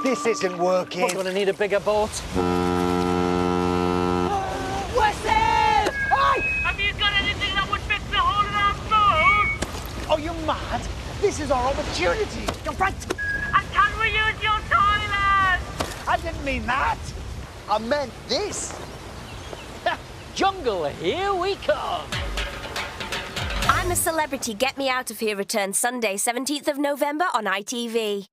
This isn't working. We're gonna need a bigger boat. Weston! Hey! Have you got anything that would fix the hole in our boat? Are you mad? This is our opportunity. You're right. And can we use your toilet? I didn't mean that. I meant this. Jungle, here we come. I'm a Celebrity, Get Me Out of Here returns Sunday, 17th of November on ITV.